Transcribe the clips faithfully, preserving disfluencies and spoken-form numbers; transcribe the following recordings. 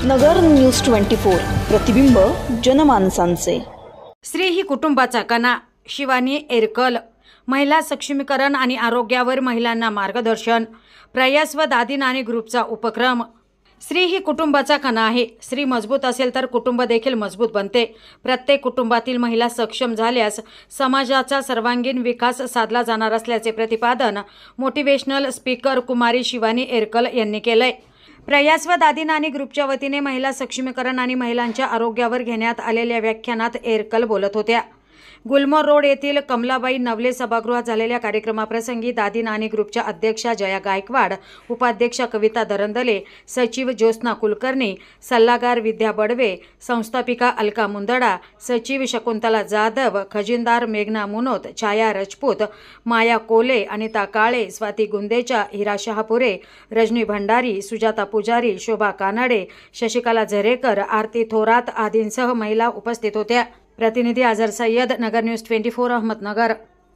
नगर news twenty four, प्रतिबिंब जनमानसांचे। स्त्री ही कुटुंबाचा कणा। शिवानी एरकल। महिला सक्षमीकरण आणि आरोग्यावर महिलांना मार्गदर्शन। प्रयास व दादी नानी ग्रुपचा उपक्रम। स्त्री ही कुटुंबाचा कणा आहे। स्त्री मजबूत असेल तर कुटुंब देखील मजबूत बनते। प्रत्येक कुटुंबातील महिला सक्षम झाल्यास समाजाचा सर्वांगीण विकास साधला जाणार असल्याचे प्रतिपादन मोटिवेशनल स्पीकर कुमारी शिवानी एरकल यांनी केलंय। प्रयास व दादी नानी ग्रुपच्या वतीने महिला सक्षमीकरण आणि महिलांच्या आरोग्यावर घेण्यात आलेल्या व्याख्यानात एरकल बोलत होत्या। गुलमोहर रोड येथील कमलाबाई नवले सभागृहात झालेल्या कार्यक्रमाप्रसंगी दादी नानी ग्रुपच्या अध्यक्षा जया गायकवाड, उपाध्यक्षा कविता दरंदले, सचिव ज्योत्स्ना कुलकर्णी, सल्लागार विद्या बडवे, संस्थापिका अलका मुंदडा, सचिव शकुंतला जाधव, खजिनदार मेघना मुनोत, छाया राजपूत, माया कोले, अनिता काळे, स्वाती गुंदेचा, हिरा शहापुरे, रजनी भंडारी, सुजाता पुजारी, शोभा कानडे, शशिकला झरेकर, आरती थोरात आदींसह महिला उपस्थित होत्या। प्रतिनिधी Azar Sayyad, Nagar news twenty four, Ahmednagar.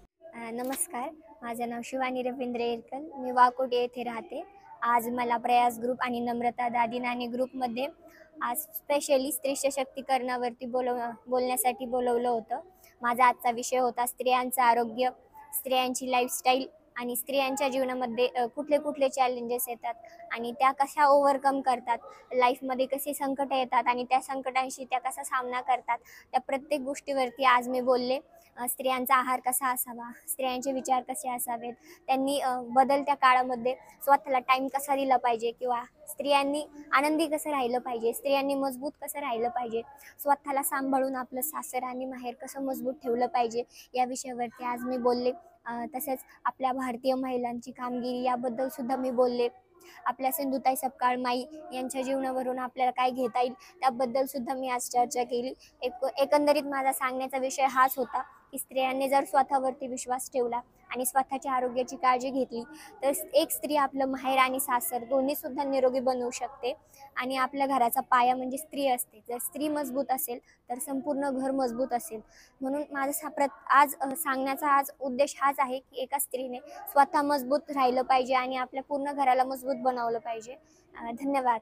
नमस्कार, माझे नाव शिवानी रवींद्र एरकल, मी वाकोट येथे राहते। आज मला प्रयास ग्रुप आणि नम्रता दादी नानी ग्रुपमध्ये आज स्पेशली स्त्री सशक्तीकरणावरती बोलव बोलण्यासाठी बोलवलं होतं। माझा आजचा विषय होता स्त्रियांचं आरोग्य, स्त्रियांची लाईफस्टाईल आणि स्त्रियांच्या जीवनामध्ये कुठले कुठले चॅलेंजेस येतात आणि त्या कशा ओव्हरकम करतात, लाईफमध्ये कसे संकट येतात आणि त्या संकटांशी त्या कसा सामना करतात, त्या प्रत्येक गोष्टीवरती आज मी बोलले। स्त्रियांचा आहार कसा असावा, स्त्रियांचे विचार कसे असावेत, त्यांनी बदलत्या काळामध्ये स्वतःला टाईम कसा दिला पाहिजे किंवा स्त्रियांनी आनंदी कसं राहिलं पाहिजे, स्त्रियांनी मजबूत कसं राहिलं पाहिजे, स्वतःला सांभाळून आपलं सासर आणि माहेर कसं मजबूत ठेवलं पाहिजे, या विषयावरती आज मी बोलले। तसेच आपल्या भारतीय महिलांची कामगिरी याबद्दल सुद्धा मी बोलले। आपल्या सिंधुताई सपकाळ माई यांच्या जीवनावरून आपल्याला काय घेता येईल त्याबद्दल सुद्धा मी आज चर्चा केली। एक एकंदरीत माझा सांगण्याचा विषय हाच होता की स्त्रियांनी जर स्वतःवरती विश्वास ठेवला आणि स्वतःच्या आरोग्याची काळजी घेतली तर एक स्त्री आपलं माहेर आणि सासर दोन्ही सुद्धा निरोगी बनवू शकते आणि आपल्या घराचा पाया म्हणजे स्त्री असते। जर स्त्री मजबूत असेल तर संपूर्ण घर मजबूत असेल। म्हणून माझा प्रत आज सांगण्याचा आज उद्देश हाच आहे की एका स्त्रीने स्वतः मजबूत राहिलं पाहिजे आणि आपल्या पूर्ण घराला मजबूत बनवलं पाहिजे। धन्यवाद।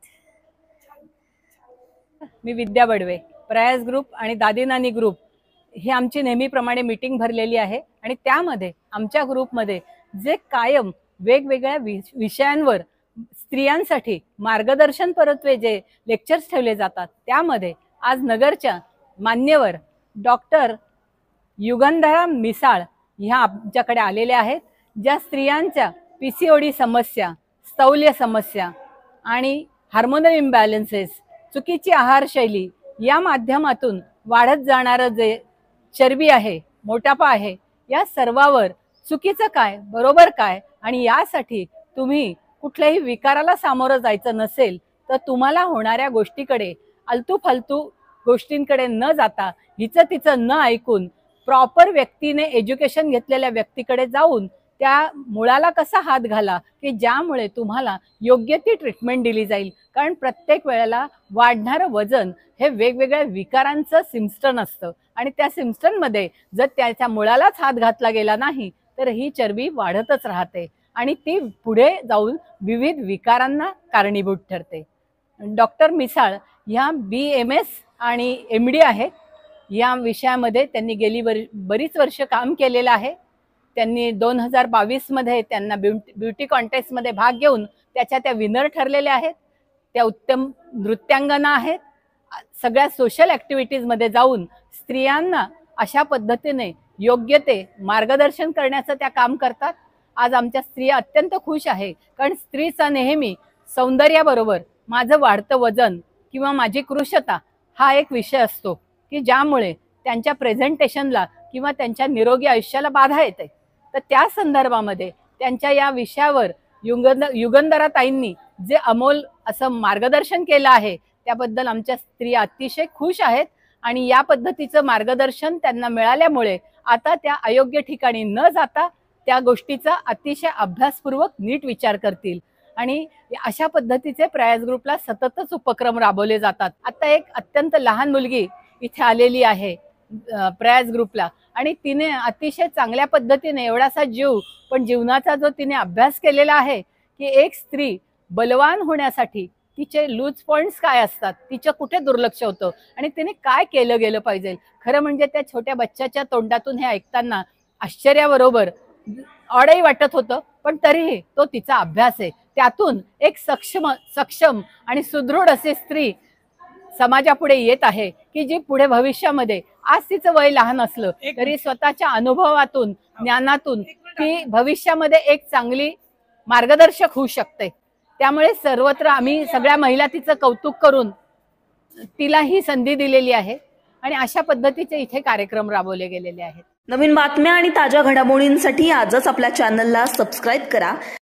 मी विद्या बडवे, प्रयास ग्रुप आणि दादी नानी ग्रुप ही आमची नेहमीप्रमाणे मीटिंग भरलेली आहे आणि त्यामध्ये आमच्या ग्रुपमध्ये जे कायम वेगवेगळ्या विषयांवर स्त्रियांसाठी मार्गदर्शन परत्वे जे लेक्चर्स ठेवले जातात त्यामध्ये आज नगरच्या मान्यवर डॉक्टर युगंधरा मिसाळ ह्या आमच्याकडे आलेल्या आहेत, ज्या स्त्रियांच्या पीसीओडी समस्या, स्थौल्य समस्या आणि हार्मोनल इम्बॅलन्सेस, चुकीची आहारशैली या माध्यमातून वाढत जाणारं जे चरबी आहे, मोटापा आहे, या सर्वावर चुकीचं काय, बरोबर काय आणि यासाठी तुम्ही कुठल्याही विकाराला सामोरं जायचं नसेल तर तुम्हाला होणाऱ्या गोष्टीकडे, आलतू फालतू गोष्टींकडे न जाता, हिचं तिचं न ऐकून प्रॉपर व्यक्तीने एज्युकेशन घेतलेल्या व्यक्तीकडे जाऊन त्या मुळाला कसा हात घाला की ज्यामुळे तुम्हाला योग्य ती ट्रीटमेंट दिली जाईल। कारण प्रत्येक वेळेला वाढणारं वजन हे वेगवेगळ्या विकारांचं सिम्स्टन असतं आणि त्या सिम्स्टनमध्ये जर त्याच्या मुळालाच हात घातला गेला नाही तर ही चरबी वाढतच राहते आणि ती पुढे जाऊन विविध विकारांना कारणीभूत ठरते। डॉक्टर मिसाळ ह्या बी एम एस आणि एम डी आहेत। या विषयामध्ये त्यांनी गेली बर बरीच वर्ष काम केलेलं आहे। त्यांनी दोन हजार बावीसमध्ये त्यांना ब्युटी ब्युटी कॉन्टेस्टमध्ये भाग घेऊन त्याच्या त्या विनर ठरलेल्या आहेत। त्या उत्तम नृत्यांगना आहेत। सगळ्या सोशल ॲक्टिव्हिटीजमध्ये जाऊन स्त्रियांना अशा पद्धतीने योग्य ते मार्गदर्शन करण्याचं त्या काम करतात। आज आमच्या स्त्रिया अत्यंत खुश आहे कारण स्त्रीचा नेहमी सौंदर्याबरोबर माझं वाढतं वजन किंवा माझी कृशता हा एक विषय असतो की ज्यामुळे त्यांच्या प्रेझेंटेशनला किंवा त्यांच्या निरोगी आयुष्याला बाधा येते। तर त्या संदर्भामध्ये त्यांच्या या विषयावर युगंध युगंधराताईंनी जे अमोल असं मार्गदर्शन केलं आहे त्याबद्दल आमच्या स्त्रिया अतिशय खुश आहेत आणि या पद्धतीचं मार्गदर्शन त्यांना मिळाल्यामुळे आता त्या अयोग्य ठिकाणी न जाता त्या गोष्टीचा अतिशय अभ्यासपूर्वक नीट विचार करतील आणि अशा पद्धतीचे प्रयास ग्रुपला सततच उपक्रम राबवले जातात। आता एक अत्यंत लहान मुलगी इथे आलेली आहे प्रयास ग्रुपला आणि तिने अतिशय चांगल्या पद्धतीने एवढासा जीव पण जीवनाचा जो तिने अभ्यास केलेला आहे की एक स्त्री बलवान होण्यासाठी तिचे लूज पॉइंट्स काय असतात, तिचं कुठे दुर्लक्ष होतं आणि तिने काय केलं गेलं पाहिजे. खरं म्हणजे त्या छोट्या बच्चाच्या तोंडातून हे ऐकताना आश्चर्याबरोबर ऑडही वाटत होतं, पण तरीही तो तिचा अभ्यास आहे. त्यातून एक सक्षम सक्षम आणि सुदृढ अशी स्त्री समाजापुढे येत आहे की जी पुढे भविष्यामध्ये, आज तिचं वय लहान असलं तरी स्वतःच्या अनुभवातून ज्ञानातून ती भविष्यामध्ये एक चांगली मार्गदर्शक होऊ शकते. त्यामुळे सर्वत्र आम्ही सगळ्या महिला तिचं कौतुक करून तिला ही संधी दिलेली आहे आणि अशा पद्धतीचे इथे कार्यक्रम राबवले गेलेले आहेत. नवीन बातम्या आणि ताज्या घडामोडींसाठी आजच आपल्या चॅनलला सबस्क्राईब करा.